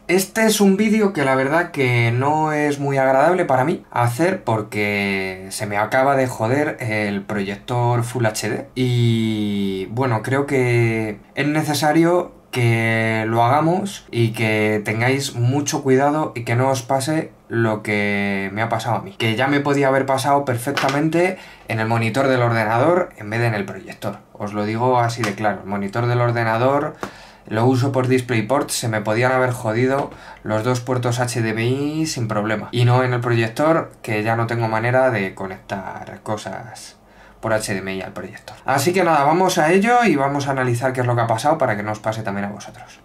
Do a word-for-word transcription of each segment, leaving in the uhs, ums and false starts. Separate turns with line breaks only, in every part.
Este es un vídeo que la verdad que no es muy agradable para mí hacer porque se me acaba de joder el proyector Full H D y bueno, creo que es necesario que lo hagamos y que tengáis mucho cuidado y que no os pase lo que me ha pasado a mí, que ya me podía haber pasado perfectamente en el monitor del ordenador en vez de en el proyector. Os lo digo así de claro, el monitor del ordenador lo uso por DisplayPort, se me podían haber jodido los dos puertos H D M I sin problema. Y no en el proyector, que ya no tengo manera de conectar cosas por H D M I al proyector. Así que nada, vamos a ello y vamos a analizar qué es lo que ha pasado para que no os pase también a vosotros.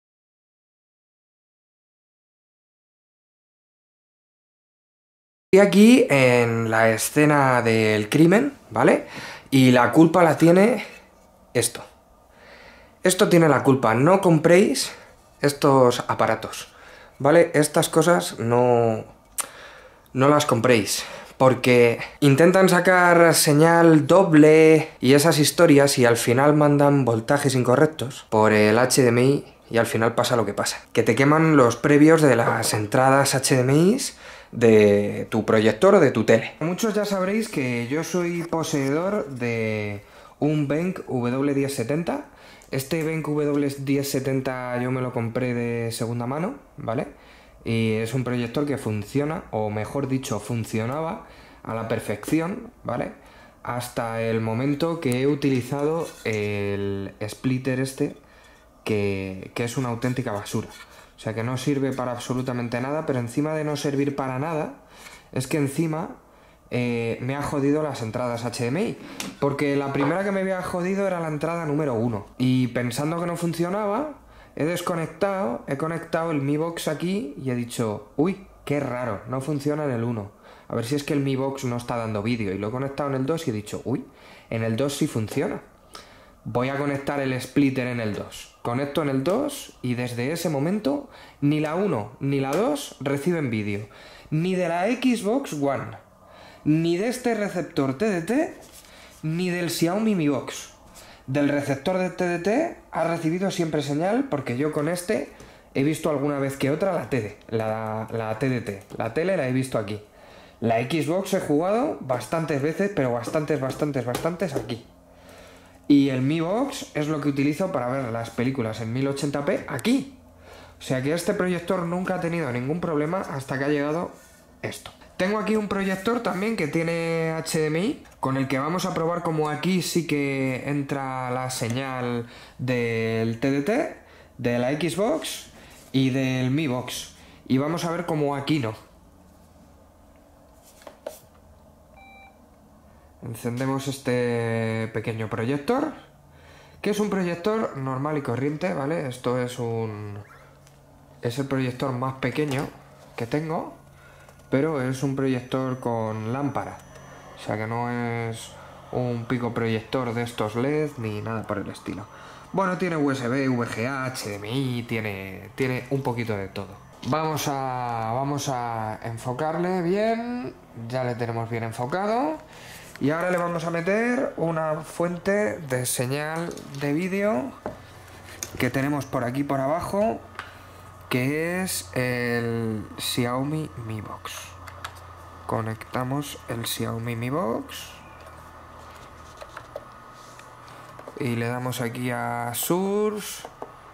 Estoy aquí en la escena del crimen, ¿vale? Y la culpa la tiene esto. Esto tiene la culpa. No compréis estos aparatos, ¿vale? Estas cosas no, no las compréis, porque intentan sacar señal doble y esas historias y al final mandan voltajes incorrectos por el H D M I y al final pasa lo que pasa. Que te queman los previos de las entradas H D M I de tu proyector o de tu tele. Muchos ya sabréis que yo soy poseedor de un Benq W diez setenta. Este Benq W diez setenta yo me lo compré de segunda mano, ¿vale? Y es un proyector que funciona, o mejor dicho, funcionaba a la perfección, ¿vale? Hasta el momento que he utilizado el splitter este, que, que es una auténtica basura. O sea, que no sirve para absolutamente nada, pero encima de no servir para nada, es que encima eh, me ha jodido las entradas H D M I. Porque la primera que me había jodido era la entrada número uno. Y pensando que no funcionaba, he desconectado, he conectado el Mi Box aquí y he dicho, uy, qué raro, no funciona en el uno. A ver si es que el Mi Box no está dando vídeo. Y lo he conectado en el dos y he dicho, uy, en el dos sí funciona. Voy a conectar el splitter en el dos. Conecto en el dos y desde ese momento ni la uno ni la dos reciben vídeo. Ni de la Xbox One, ni de este receptor T D T, ni del Xiaomi Mi Box. Del receptor de T D T ha recibido siempre señal porque yo con este he visto alguna vez que otra la T D, la, la T D T. La tele la he visto aquí. La Xbox he jugado bastantes veces, pero bastantes, bastantes, bastantes aquí. Y el Mi Box es lo que utilizo para ver las películas en mil ochenta p aquí. O sea que este proyector nunca ha tenido ningún problema hasta que ha llegado esto. Tengo aquí un proyector también que tiene H D M I, con el que vamos a probar como aquí sí que entra la señal del T D T, de la Xbox y del Mi Box. Y vamos a ver cómo aquí no. Encendemos este pequeño proyector, que es un proyector normal y corriente, ¿vale? Esto es un... es el proyector más pequeño que tengo, pero es un proyector con lámpara. O sea que no es un pico proyector de estos L E D ni nada por el estilo. Bueno, tiene U S B, V G A, H D M I, tiene, tiene un poquito de todo. Vamos a, vamos a enfocarle bien, ya le tenemos bien enfocado. Y ahora le vamos a meter una fuente de señal de vídeo que tenemos por aquí por abajo, que es el Xiaomi Mi Box. Conectamos el Xiaomi Mi Box y le damos aquí a Source,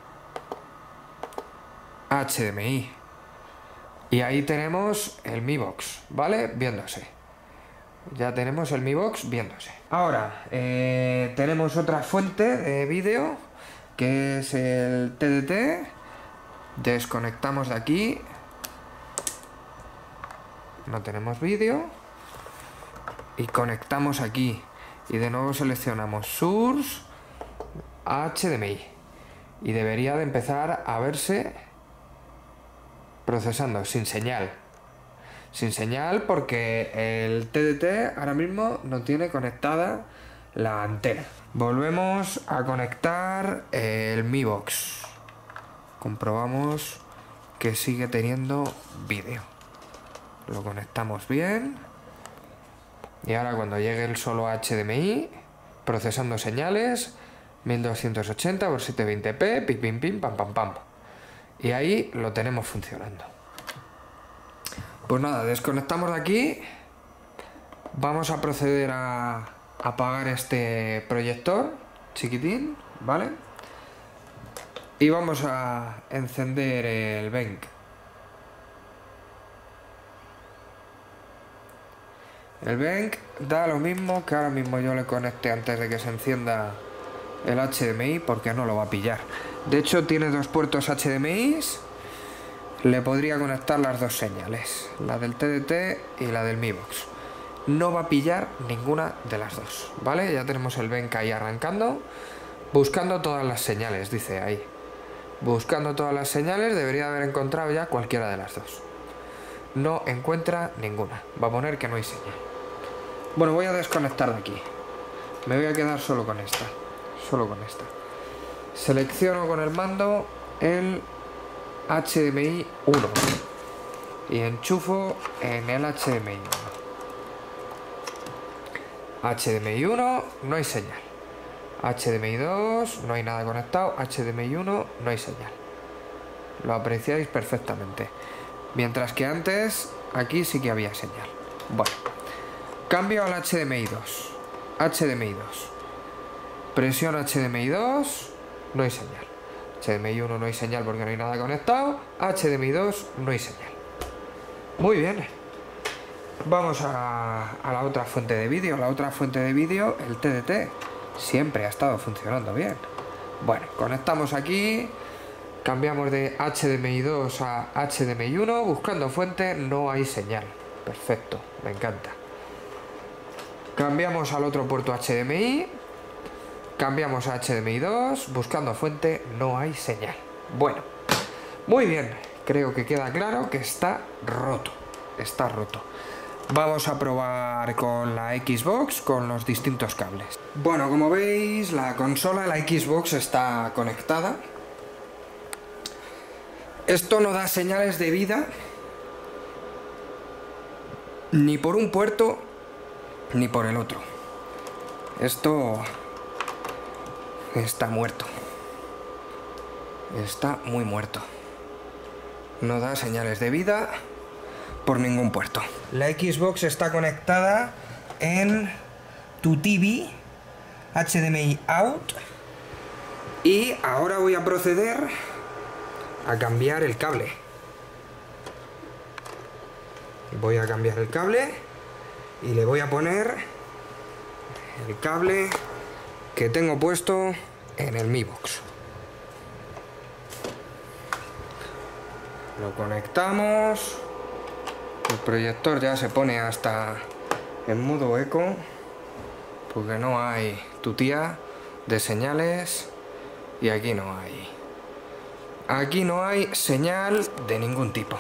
H D M I. Y ahí tenemos el Mi Box, ¿vale? Viéndose. Ya tenemos el Mi Box viéndose. Ahora, eh, tenemos otra fuente de vídeo, que es el T D T. Desconectamos de aquí. No tenemos vídeo. Y conectamos aquí. Y de nuevo seleccionamos Source, H D M I. Y debería de empezar a verse procesando, sin señal. Sin señal porque el T D T ahora mismo no tiene conectada la antena. Volvemos a conectar el Mi Box. Comprobamos que sigue teniendo vídeo. Lo conectamos bien. Y ahora cuando llegue el solo H D M I, procesando señales, mil doscientos ochenta por setecientos veinte p, pim pim pim, pam pam pam. Y ahí lo tenemos funcionando. Pues nada, desconectamos de aquí. Vamos a proceder a apagar este proyector chiquitín, ¿vale? Y vamos a encender el Benq. El Benq da lo mismo que ahora mismo yo le conecté antes de que se encienda el H D M I, porque no lo va a pillar. De hecho tiene dos puertos H D M I. Le podría conectar las dos señales, la del T D T y la del Mi Box. No va a pillar ninguna de las dos, ¿vale? Ya tenemos el Benq ahí arrancando, buscando todas las señales, dice ahí. Buscando todas las señales, debería haber encontrado ya cualquiera de las dos. No encuentra ninguna, va a poner que no hay señal. Bueno, voy a desconectar de aquí. Me voy a quedar solo con esta, solo con esta. Selecciono con el mando el H D M I uno y enchufo en el H D M I uno. H D M I uno, no hay señal. H D M I dos, no hay nada conectado. H D M I uno, no hay señal. Lo apreciáis perfectamente. Mientras que antes, aquí sí que había señal. Bueno, cambio al H D M I dos. H D M I dos. Presiono H D M I dos, no hay señal. H D M I uno no hay señal porque no hay nada conectado. H D M I dos, no hay señal. Muy bien. Vamos a, a la otra fuente de vídeo. La otra fuente de vídeo, el T D T, siempre ha estado funcionando bien. Bueno, conectamos aquí. Cambiamos de H D M I dos a H D M I uno. Buscando fuente, no hay señal. Perfecto, me encanta. Cambiamos al otro puerto H D M I. Cambiamos a H D M I dos. Buscando fuente, no hay señal. Bueno, muy bien. Creo que queda claro que está roto. Está roto. Vamos a probar con la Xbox, con los distintos cables. Bueno, como veis, la consola, la Xbox, está conectada. Esto no da señales de vida ni por un puerto ni por el otro. Esto está muerto. Está muy muerto. No da señales de vida por ningún puerto. La Xbox está conectada en tu T V, H D M I out, y ahora voy a proceder a cambiar el cable. Voy a cambiar el cable y le voy a poner el cable que tengo puesto en el Mi Box. Lo conectamos. El proyector ya se pone hasta en modo eco, porque no hay tutía de señales, y aquí no hay. Aquí no hay señal de ningún tipo.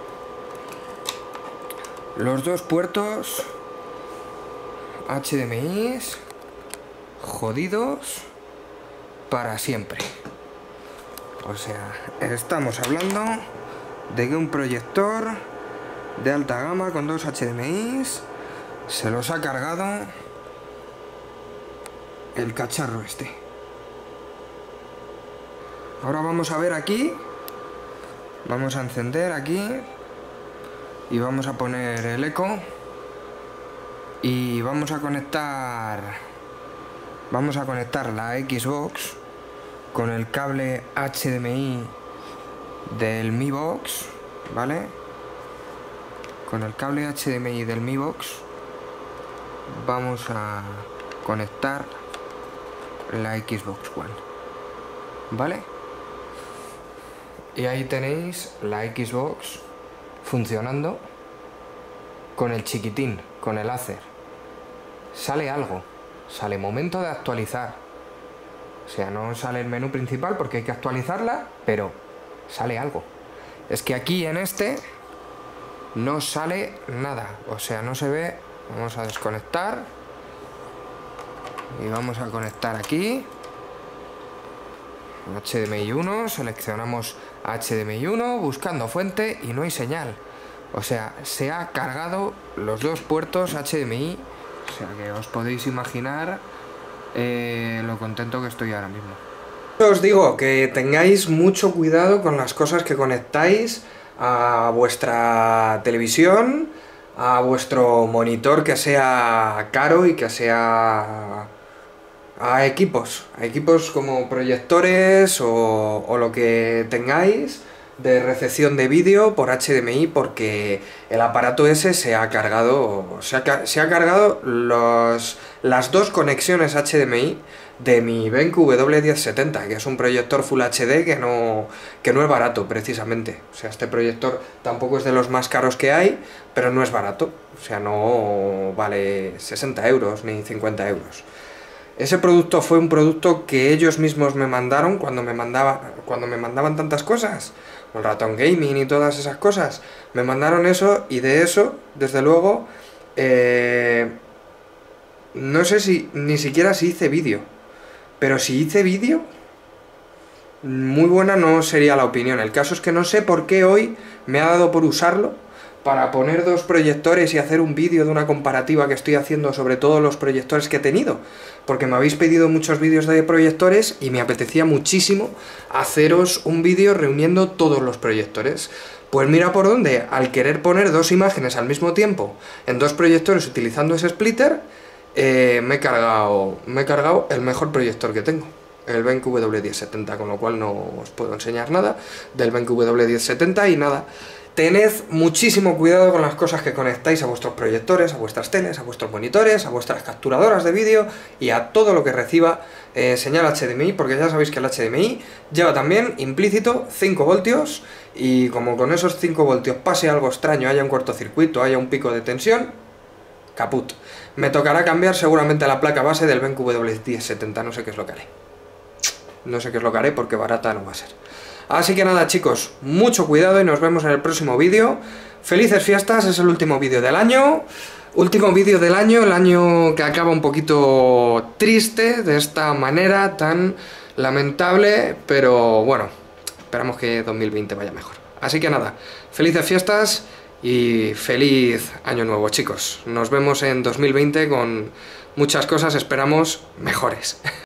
Los dos puertos H D M I jodidos para siempre. O sea, estamos hablando de que un proyector de alta gama con dos H D M I se los ha cargado el cacharro este. Ahora vamos a ver aquí. Vamos a encender aquí y vamos a poner el eco y vamos a conectar vamos a conectar la Xbox con el cable H D M I del Mi Box, ¿vale? Con el cable H D M I del Mi Box vamos a conectar la Xbox One, ¿vale? Y ahí tenéis la Xbox funcionando con el chiquitín, con el Acer. Sale algo, sale momento de actualizar. O sea, no sale el menú principal porque hay que actualizarla, pero sale algo. Es que aquí en este no sale nada, o sea, no se ve. Vamos a desconectar y vamos a conectar aquí H D M I uno, seleccionamos H D M I uno, buscando fuente y no hay señal. O sea, se ha cargado los dos puertos H D M I. O sea que os podéis imaginar eh, lo contento que estoy ahora mismo. Os digo que tengáis mucho cuidado con las cosas que conectáis a vuestra televisión, a vuestro monitor que sea caro y que sea a equipos, a equipos como proyectores o, o lo que tengáis de recepción de vídeo por H D M I, porque el aparato ese se ha cargado, se ha, se ha cargado los, las dos conexiones H D M I de mi BenQ W diez setenta, que es un proyector Full H D que no, que no es barato precisamente. O sea, este proyector tampoco es de los más caros que hay, pero no es barato. O sea, no vale sesenta euros ni cincuenta euros. Ese producto fue un producto que ellos mismos me mandaron cuando me, mandaba, cuando me mandaban tantas cosas, el ratón gaming y todas esas cosas. Me mandaron eso y de eso, desde luego, eh, no sé si ni siquiera si hice vídeo, pero si hice vídeo, muy buena no sería la opinión. El caso es que no sé por qué hoy me ha dado por usarlo para poner dos proyectores y hacer un vídeo de una comparativa que estoy haciendo sobre todos los proyectores que he tenido, porque me habéis pedido muchos vídeos de proyectores y me apetecía muchísimo haceros un vídeo reuniendo todos los proyectores. Pues mira por dónde, al querer poner dos imágenes al mismo tiempo en dos proyectores utilizando ese splitter, eh, me he cargado, me he cargado el mejor proyector que tengo, el BenQ W diez setenta, con lo cual no os puedo enseñar nada del BenQ W diez setenta y nada. Tened muchísimo cuidado con las cosas que conectáis a vuestros proyectores, a vuestras teles, a vuestros monitores, a vuestras capturadoras de vídeo y a todo lo que reciba eh, señal H D M I, porque ya sabéis que el H D M I lleva también implícito cinco voltios y como con esos cinco voltios pase algo extraño, haya un cortocircuito, haya un pico de tensión, caput. Me tocará cambiar seguramente la placa base del BenQ W diez setenta, no sé qué es lo que haré. No sé qué es lo que haré porque barata no va a ser. Así que nada, chicos, mucho cuidado y nos vemos en el próximo vídeo. Felices fiestas, es el último vídeo del año. Último vídeo del año, el año que acaba un poquito triste, de esta manera tan lamentable, pero bueno, esperamos que dos mil veinte vaya mejor. Así que nada, felices fiestas y feliz año nuevo, chicos. Nos vemos en dos mil veinte con muchas cosas, esperamos, mejores.